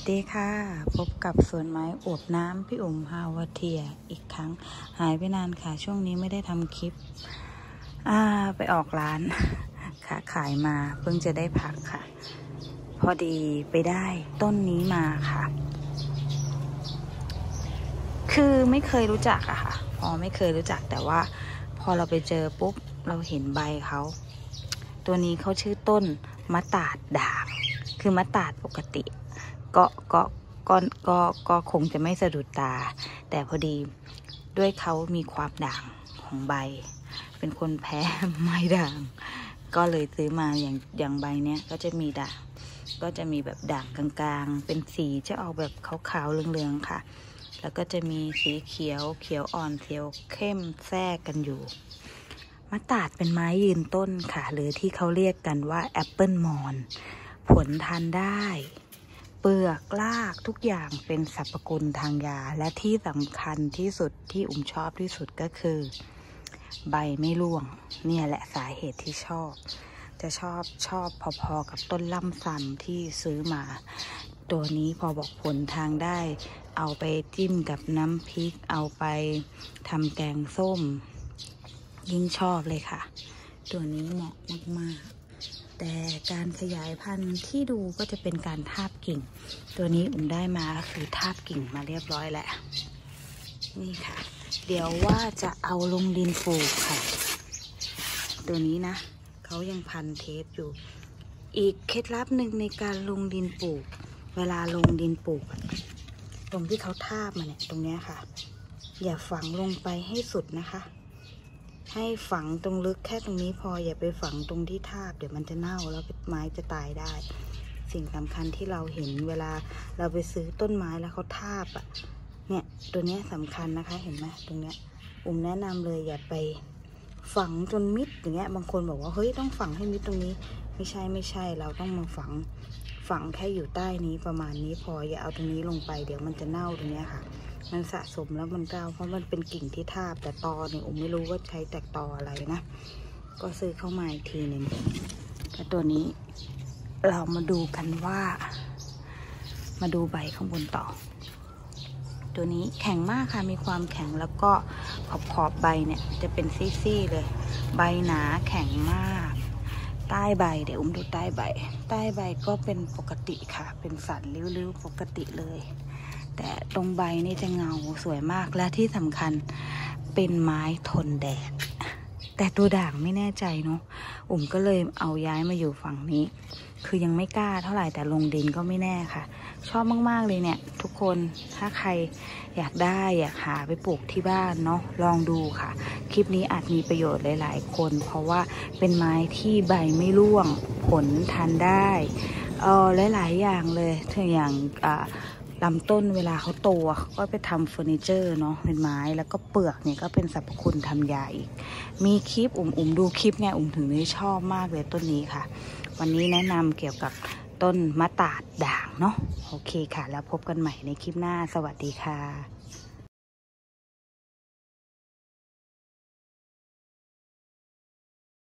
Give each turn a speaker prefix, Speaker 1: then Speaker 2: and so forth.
Speaker 1: ดีค่ะพบกับสวนไม้อวบน้ำพี่อุ๋มฮาวาเทียอีกครั้งหายไปนานค่ะช่วงนี้ไม่ได้ทำคลิปไปออกร้านค่ะขายมาเพิ่งจะได้พักค่ะพอดีไปได้ต้นนี้มาค่ะคือไม่เคยรู้จักอะค่ะไม่เคยรู้จักแต่ว่าพอเราไปเจอปุ๊บเราเห็นใบเขาตัวนี้เขาชื่อต้นมะตาดด่างคือมะตาดปกติก็คงจะไม่สะดุดตาแต่พอดีด้วยเขามีความด่างของใบเป็นคนแพ้ไม้ด่างก็เลยซื้อมาอย่างใบเนี้ยก็จะมีด่างก็จะมีแบบด่างกลางๆเป็นสีจะออกแบบขาวๆเหลืองๆค่ะแล้วก็จะมีสีเขียวอ่อนเขียวเข้มแทรกกันอยู่มะตาดเป็นไม้ยืนต้นค่ะหรือที่เขาเรียกกันว่าแอปเปิลมอนผลทานได้เปลือกรากทุกอย่างเป็นสรรพคุณทางยาและที่สำคัญที่สุดที่ชอบที่สุดก็คือใบไม่ร่วงเนี่ยแหละสาเหตุที่ชอบพอๆกับต้นล่ำซำที่ซื้อมาตัวนี้พอบอกผลทางได้เอาไปจิ้มกับน้ำพริกเอาไปทำแกงส้มยิ่งชอบเลยค่ะตัวนี้เหมาะมากๆแต่การขยายพันธุ์ที่ดูก็จะเป็นการทาบกิ่งตัวนี้ได้มาคือทาบกิ่งมาเรียบร้อยแล้วนี่ค่ะเดี๋ยวว่าจะเอาลงดินปลูกค่ะตัวนี้นะเขายังพันเทปอยู่อีกเคล็ดลับหนึ่งในการลงดินปลูกเวลาลงดินปลูกตรงที่เขาทาบมาเนี่ยตรงเนี้ยค่ะอย่าฝังลงไปให้สุดนะคะให้ฝังตรงลึกแค่ตรงนี้พออย่าไปฝังตรงที่ทาบเดี๋ยวมันจะเน่าแล้วไม้จะตายได้สิ่งสำคัญที่เราเห็นเวลาเราไปซื้อต้นไม้แล้วเขาทาบเนี่ยตัวเนี้ยสำคัญนะคะเห็นไหมตรงเนี้ยแนะนำเลยอย่าไปฝังจนมิดอย่างเงี้ยบางคนบอกว่าเฮ้ยต้องฝังให้มิดตรงนี้ไม่ใช่เราต้องมาฝังแค่อยู่ใต้นี้ประมาณนี้พออย่าเอาตรงนี้ลงไปเดี๋ยวมันจะเน่าตรงเนี้ยค่ะมันสะสมแล้วมันเก่าเพราะมันเป็นกิ่งที่ทาบแต่ตอเนี่ยไม่รู้ว่าใช้แตกตออะไรนะก็ซื้อเข้ามาอีกทีหนึ่งแต่ตัวนี้เรามาดูกันว่ามาดูใบข้างบนต่อตัวนี้แข็งมากค่ะมีความแข็งแล้วก็ขอบใบเนี่ยจะเป็นซี่ๆเลยใบหนาแข็งมากใต้ใบเดี๋ยวดูใต้ใบก็เป็นปกติค่ะเป็นสันริ้วๆปกติเลยแต่ตรงใบนี่จะเงาสวยมากและที่สำคัญเป็นไม้ทนแดดแต่ตัวด่างไม่แน่ใจเนาะก็เลยเอาย้ายมาอยู่ฝั่งนี้คือยังไม่กล้าเท่าไหร่แต่ลงดินก็ไม่แน่ค่ะชอบมากๆเลยเนี่ยทุกคนถ้าใครอยากหาไปปลูกที่บ้านเนาะลองดูค่ะคลิปนี้อาจมีประโยชน์หลายๆคนเพราะว่าเป็นไม้ที่ใบไม่ร่วงผลทานได้หลายๆอย่างเลยอย่างลำต้นเวลาเขาโตก็ไปทำเฟอร์นิเจอร์เนาะเป็นไม้แล้วก็เปลือกเนี่ยก็เป็นสรรพคุณทำยาอีกมีคลิปดูคลิปไงถึงได้ชอบมากเลยต้นนี้ค่ะวันนี้แนะนำเกี่ยวกับต้นมะตาดด่างเนาะโอเคค่ะแล้วพบกันใหม่ในคลิปหน้าสวัสดีค่ะ